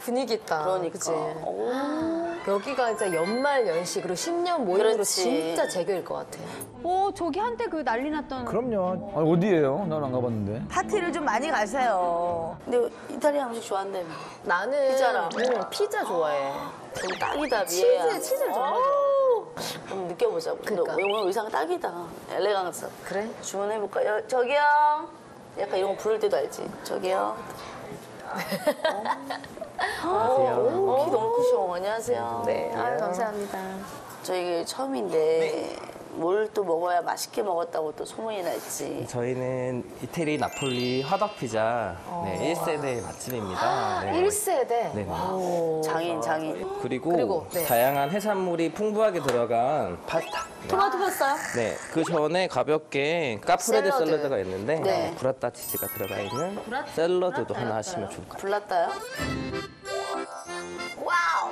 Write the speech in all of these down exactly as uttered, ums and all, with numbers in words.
분위기 있다. 그러니까. 그치? 여기가 이제 연말 연식으로 신년 모임으로 그렇지. 진짜 제격일 것 같아. 오, 저기 한때 그 난리 났던. 그럼요. 아니, 어디예요? 난 안 가봤는데. 파티를 좀 많이 가세요. 근데 이탈리아 음식 좋아한다며. 나는 피자랑. 응, 피자 좋아해. 그럼 딱이다, 미애야. 치즈, 치즈를 정말 좋아해. 그럼 느껴보자고. 근데 그러니까. 오늘 의상 딱이다. 엘레강스. 그래? 주문해볼까? 요, 저기요. 약간 이런 거 부를 때도 알지? 저기요. 어, 키 너무 크셔. 안녕하세요. 네, 아유, 감사합니다. 저희 처음인데 뭘 또 먹어야 맛있게 먹었다고 또 소문이 날지. 저희는 이태리 나폴리 화덕 피자 네, 일 세대 맛집입니다. 네. 일 세대? 네. 장인, 장인. 그리고, 그리고, 네. 다양한 해산물이 풍부하게 들어간 파스타. 토마토 파스타요? 네, 그 전에 가볍게 카프레데 샐러드. 샐러드가 있는데 네. 브라타 치즈가 들어가 있는 샐러드도 하나 하시면 좋을 것 같아요. 불났다요? 와우!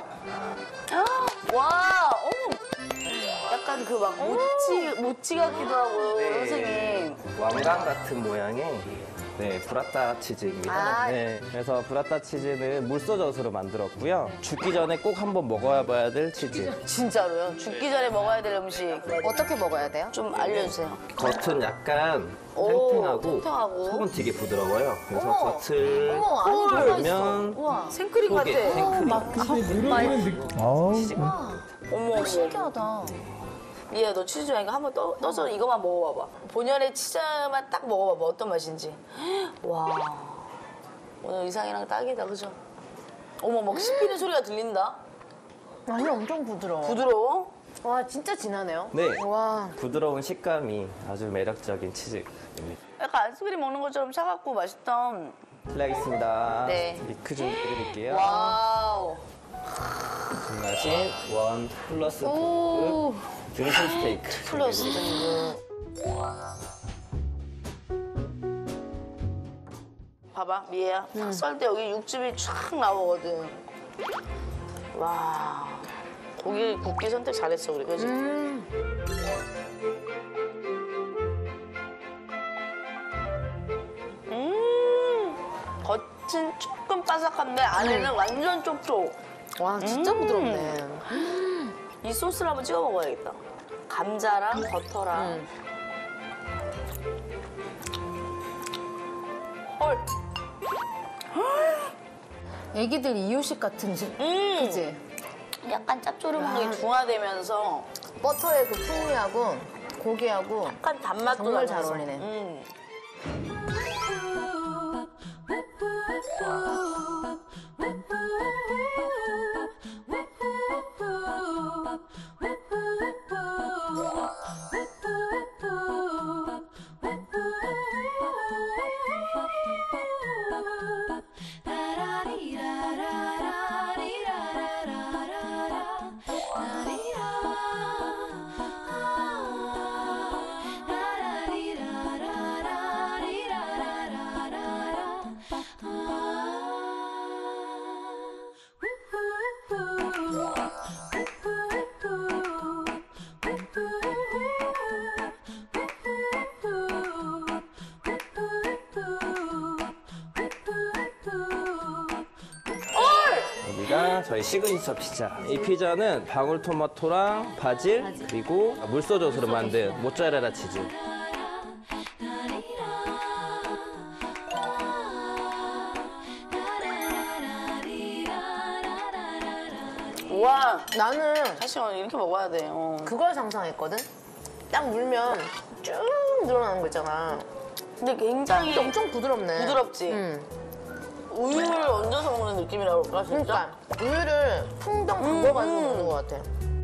와! 어머! 약간 그 막 모찌, 모찌 같기도 하고, 네. 선생님. 왕관 같은 모양의 네, 브라타 치즈입니다. 아. 네, 그래서 브라타 치즈는 물소젖으로 만들었고요. 죽기 전에 꼭 한번 먹어봐야 될 치즈. 진짜로요? 죽기 전에 먹어야 될 음식. 어떻게 먹어야 돼요? 좀 알려주세요. 겉은 약간 오, 탱탱하고 탱탱하고. 속은 되게 부드러워요. 그래서 어머. 겉을 어머, 안에 들어가 있어. 보면 우와, 생크림 속에 같아. 생크림. 아우. 어머, 어머. 신기하다. 미야, 너 치즈 좋아하니까 한번 떠, 떠서 이거만 먹어봐봐. 본연의 치즈만 딱 먹어봐봐. 어떤 맛인지. 와, 오늘 의상이랑 딱이다, 그죠? 어머, 막 씹히는 소리가 들린다. 아니, 엄청 부드러워. 부드러워? 와, 진짜 진하네요. 네, 와. 부드러운 식감이 아주 매력적인 치즈입니다. 약간 아이스크림 먹는 것처럼 차갑고 맛있다. 실례하겠습니다. 네. 리크 좀 드릴게요. 와우. 주문하신 원 플러스 오. 프 등심 스테이크. 플러스 등급. 봐봐, 미애야. 딱 썰 때 여기 육즙이 쫙 나오거든. 와, 고기 굽기 선택 잘했어, 우리, 그지? 음. 음, 겉은 조금 바삭한데 안에는 완전 촉촉. 와, 진짜 음. 부드럽네. 이 소스를 한번 찍어 먹어야겠다. 감자랑 버터랑. 음. 헐. 애기들 이유식 같은 집. 음. 그치? 약간 짭조름한 게 중화되면서 버터의 그 풍미하고 고기하고 약간 단맛도 정말 잘 나면서. 어울리네. 음. 여기가 저희 시그니처 피자. 이 피자는 방울토마토랑 바질 그리고 물소젖으로 만든 모짜렐라 치즈. 우와, 나는 사실 오늘 이렇게 먹어야 돼. 어. 그걸 상상했거든? 딱 물면 쭉 늘어나는 거 있잖아. 근데 굉장히 근데 엄청 부드럽네. 부드럽지? 응. 우유를 얹어서 먹는 느낌이라고 할까, 진짜? 그러니까 우유를 풍덩 담궈가지고 음. 먹는 것 같아.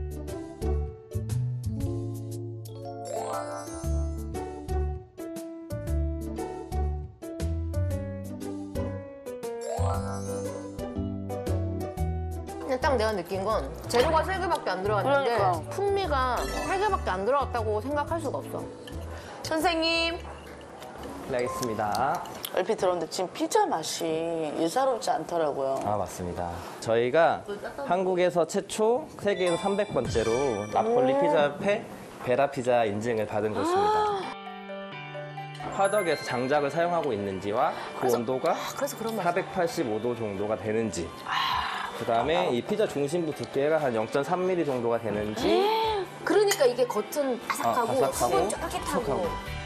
근데 딱 내가 느낀 건 재료가 세 개밖에 안 들어갔는데 그러니까. 풍미가 세 개밖에 안 들어갔다고 생각할 수가 없어. 선생님, 실례하겠습니다. 얼핏 들었는데 지금 피자 맛이 예사롭지 않더라고요. 아, 맞습니다. 저희가 한국에서 최초, 세계에서 삼백 번째로 나폴리 피자협회 베라 피자 인증을 받은 곳입니다. 화덕에서 장작을 사용하고 있는지와 그 온도가 그래서 그런 맛. 사백팔십오 도 정도가 되는지 그 다음에 이 피자 중심부 두께가 한 영 점 삼 밀리미터 정도가 되는지 그러니까 이게 겉은 바삭하고 아, 바삭하고 속은 쫄깃하고. 촉촉하고.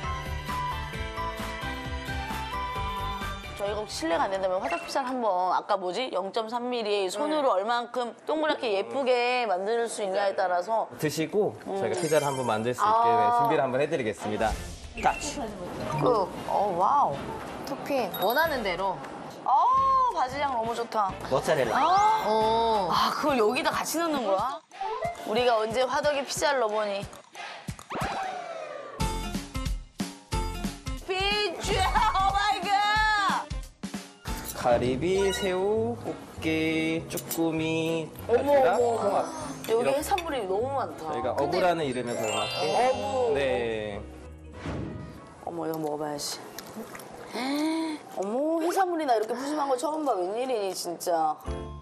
저희가 혹시 실례가 안 된다면 화덕피자를 한번 아까 뭐지? 영 점 삼 밀리미터 손으로 얼만큼 동그랗게 예쁘게 만들 수 있냐에 따라서 드시고 저희가 피자를 한번 만들 수 있게 아. 준비를 한번 해드리겠습니다. 타치. 그, 어, 와우. 토핑 원하는 대로. 아 바질향 너무 좋다. 모짜렐라. 어. 아 그걸 여기다 같이 넣는 거야? 우리가 언제 화덕에 피자를 넣어보니. 피자 오마이갓. 가리비, 새우, 꽃게, 쭈꾸미, 어머 바지락, 어머 어머. 홍합. 여기 이렇게 해산물이 너무 많다. 저희가 어부라는 이름에서 나왔고. 어부. 네. 어머 이거 먹어봐야지. 어머 해산물이나 이렇게 푸짐한 거 처음 봐. 웬일이니 진짜.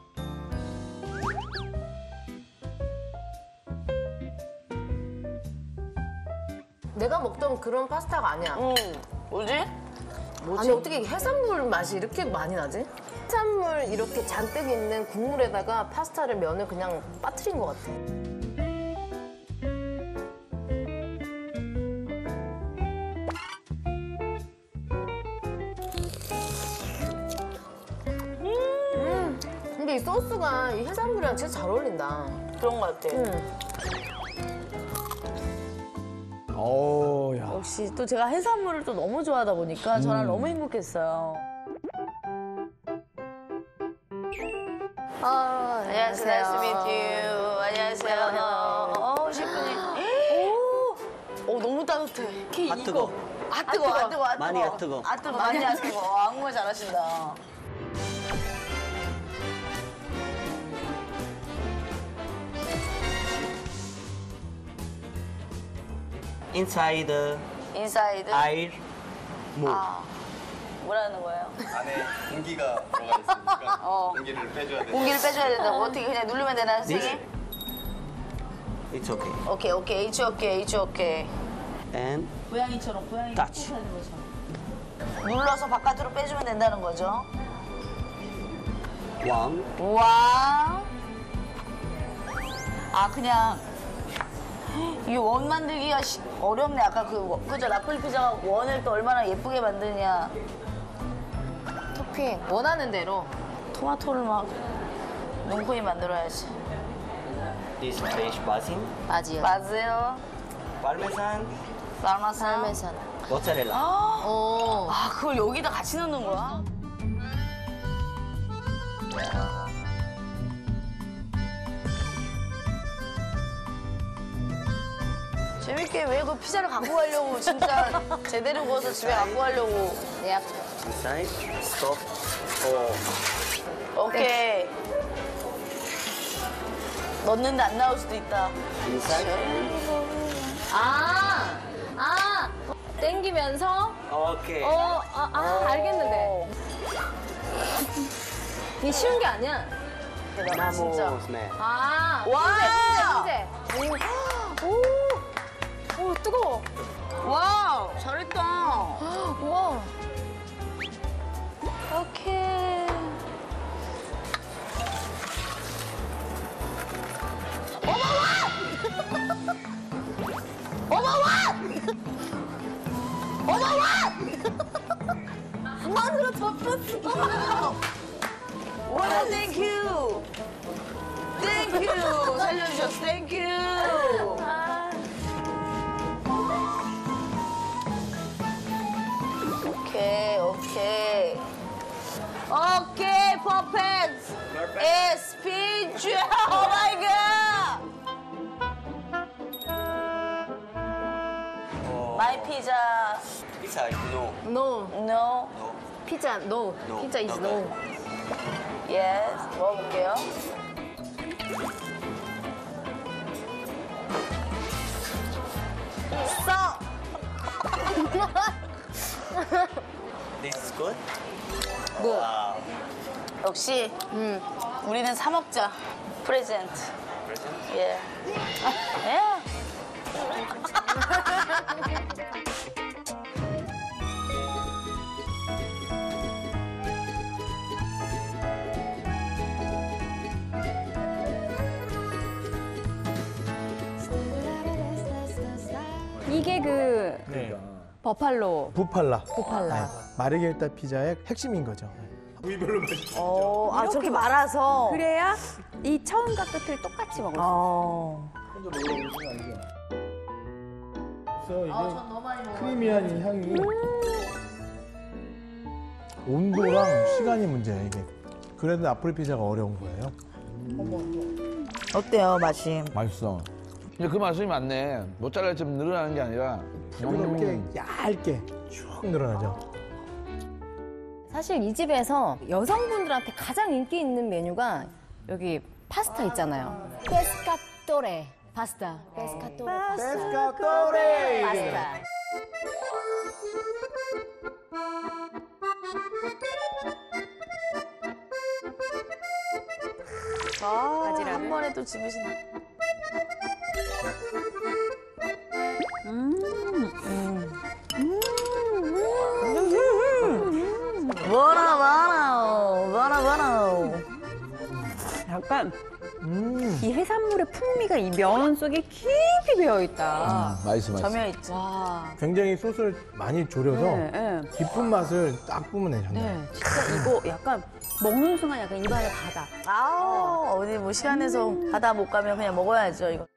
내가 먹던 그런 파스타가 아니야. 응. 뭐지? 아니 어떻게 해산물 맛이 이렇게 많이 나지? 해산물 이렇게 잔뜩 있는 국물에다가 파스타를 면을 그냥 빠뜨린 것 같아. 음. 근데 이 소스가 이 해산물이랑 진짜 잘 어울린다. 그런 거 같아. 음. 어, 야. 역시 또 제가 해산물을 또 너무 좋아하다 보니까 저는 너무 행복했어요. 아, 안녕하세요. Nice to meet you. 안녕하세요. 어, 셰프님. 오, 오, 너무 따뜻해. 이게 아, 뜨거. 아 뜨거, 아 뜨거, 아 뜨거. 많이 아, 뜨거. 아 뜨거, 많이 아 뜨거. 아, 한국말 잘하신다. Inside 인사이드. air move. 아, 뭐라는 거예요? 안에 공기가 들어가 있으니까 어. 공기를 빼줘야 돼. 공기를 빼줘야 된다고? 어떻게 그냥 누르면 되나, 선생님? It's okay. 오케이, 오케이. It's okay, it's okay. And 고양이처럼, 고양이 touch. 눌러서 바깥으로 빼주면 된다는 거죠? one, 우와. 아, 그냥 이 원 만들기가 시- 어렵네. 아까 그, 워- 그죠? 나폴리 피자가 원을 또 얼마나 예쁘게 만드냐. 토핑 원하는 대로. 토마토를 막 눈코입 만들어야지. this fresh basil, 맞이요. 맞아요. parmesan, 말마산. parmesan. mozzarella. 어. 아, 그걸 여기다 같이 넣는 거야? 재밌게 왜 그 피자를 갖고 가려고 진짜 제대로 구워서 집에 갖고 가려고. 야. Inside, stop. Oh, 오케이. 넣는데 안 나올 수도 있다. inside. 아, 아, 땡기면서 Okay. 어, 아, 아 알겠는데. 이게 쉬운 게 아니야. 나 진짜. Vamos, man. 아, 와! 문제, 문제. 오, 오, 오, 뜨거워. 와우, 잘했다. 우와. 오케이. 만으로 덮었어. 와, 땡큐. 땡큐. 살려주셨어, 땡큐. 오케이, 오케이. 오케이, 퍼펙트. 에스피지. 오 마이 갓. 마이 피자. Pizza is no. No. No. 피자 no. No. 피자 is Okay. no. Yes. 먹어볼게요. 써. This is good. 뭐? Wow. 역시 음, 우리는 사 먹자. 프레젠트. Present. 예. 예. 이게 그 버팔로. 부팔라. 부팔라. 네, 마르게리타 피자의 핵심인 거죠. 부위별로 맛있어. 어, 아, 저렇게 말아서. 그래야 이 처음과 끝을 똑같이 먹을 수 있어. 어. 그래서 이게 크리미한 이 향이 온도랑 시간이 문제예요 이게. 그래도 나폴리 피자가 어려운 거예요. 어때요, 맛이? 맛있어. 근데 그 말씀이 맞네. 모짜렐라 좀 늘어나는 게 아니라 이렇게 얇게 쭉 늘어나죠. 사실 이 집에서 여성분들한테 가장 인기 있는 메뉴가 여기 파스타 있잖아요. 페스카토레 파스타. 페스카토레 파스타. 페스카토레. 파스타. 아, 한 번에 또 집으시네. 뭐라, 뭐라, 뭐라, 뭐라. 약간 이 해산물의 풍미가 이 면 속에 깊이 배어 있다. 맛있어, 맛있어. 점여 있지. 와. 굉장히 소스를 많이 졸여서 네, 네. 깊은 맛을 딱 뿜어내셨네요. 네, 진짜 이거 약간 먹는 순간 약간 입안에 바다. 아우, 어디 뭐 시간 내서 바다 못 가면 그냥 먹어야죠, 이거.